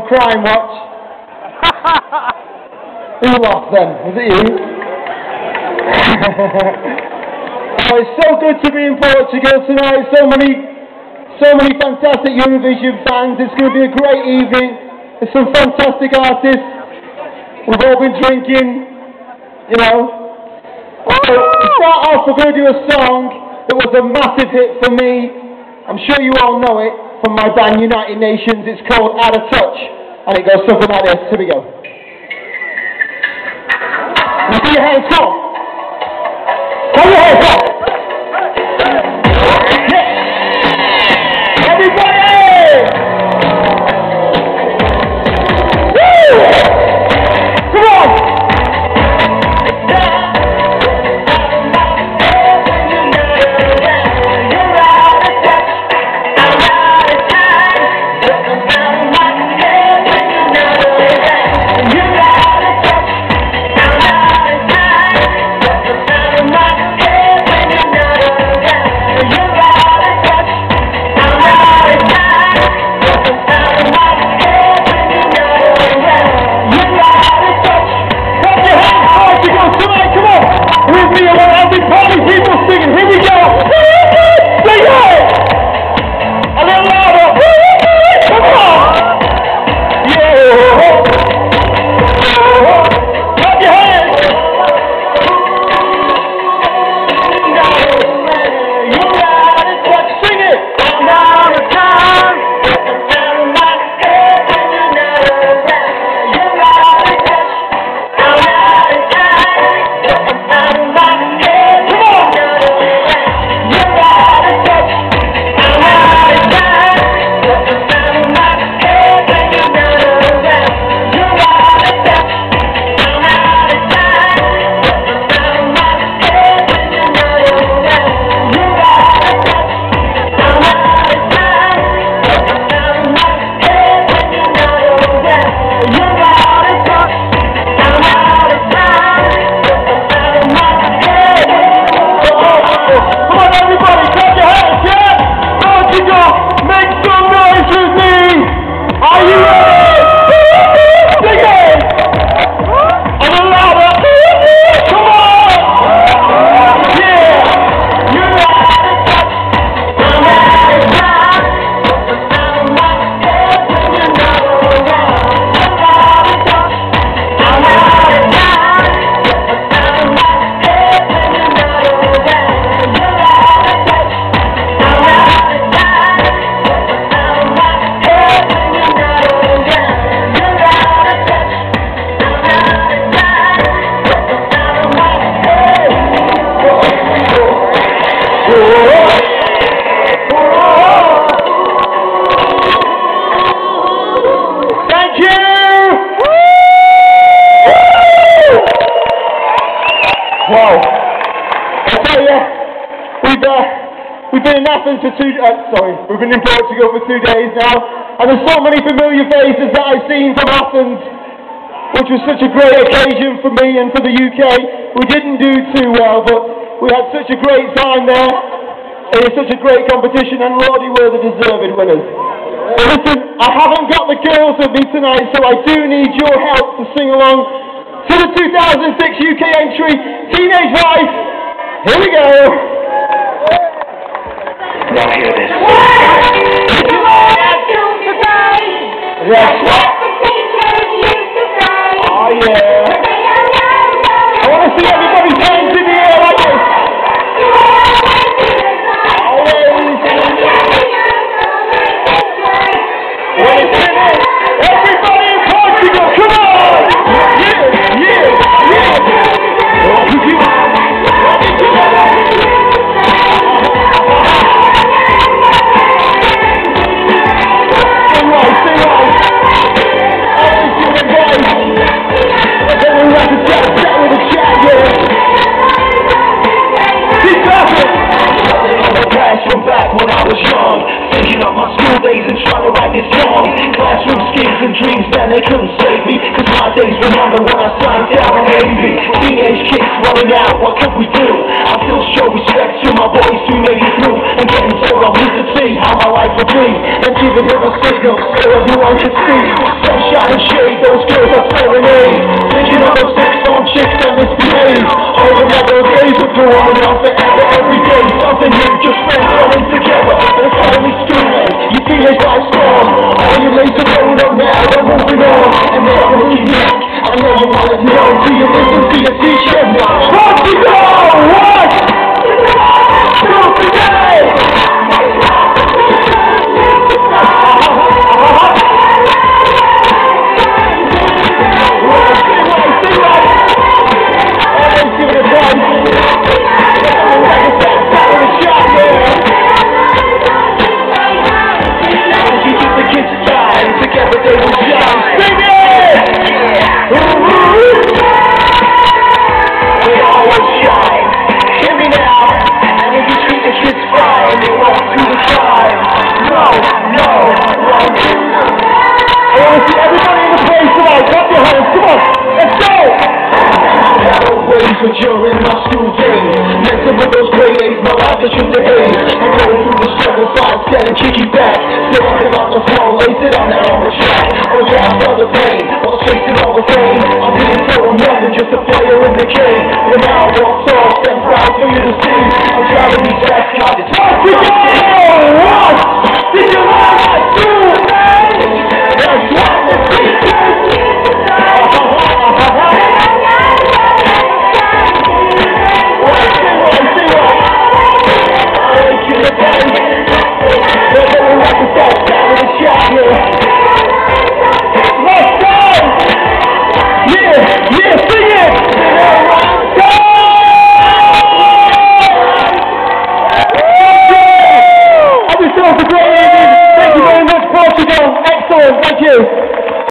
Crime Watch. Who lost then? Was it you? Oh, it's so good to be in Portugal tonight. So many fantastic Eurovision fans. It's going to be a great evening. There's some fantastic artists. We've all been drinking, you know. So to start off, we're going to do a song that was a massive hit for me. I'm sure you all know it from my band United Nations. It's called Out of Touch, and it goes something like this. Here we go. You see your hands, come on. Come your hands up. Yeah. Everybody! Woo! Come on! We've been in Portugal for 2 days now, and there's so many familiar faces that I've seen from Athens, which was such a great occasion for me and for the UK. We didn't do too well, but we had such a great time there. It was such a great competition, and Lordy were the deserved winners. But listen, I haven't got the girls with me tonight, so I do need your help to sing along to the 2006 UK entry, Teenage Life. Here we go. Now hear this. That's what the teachers used to say. Oh yeah. I want to see everybody's hands in the air like this. When it's finished, everybody in Portugal, come on! Yeah, yeah, yeah. Back when I was young, thinking of my school days and trying to write this song. Classroom schemes and dreams, then they couldn't save me, cause my days remember when I signed down on Navy. Teenage kids running out, what could we do? I still show respect to my boys who made it through, and getting told I'm with the team. how my life would be. And even if a signal so everyone can see. Sunshine and shade, those girls are serenade. Thinking of those 6-phone chicks that misbehave. All of those days are growing on forever, every day. Something new, just friends running together. And it's finally screaming, you feel like life's gone. All your mates are going up now, they're moving on. And they're looking back, I know you wanna know. Do you listen to your teacher now? Portugal, what? Do today! But you're in my school days. Met some of those grade A's, my life is just a haze. I'm going through the struggle, so I'm standing kicky back. Still walking off the floor, lace it on that on the track. Oh yeah, I felt the pain, while chasing all the fame. I didn't tell them nothing, just a player in the game. And now I walk tall, stand proud for you to see. I'm driving these fast cars, it's hard to go! What? Did you learn that too? That's what the people do! Thank you very much, Portugal. Excellent, thank you.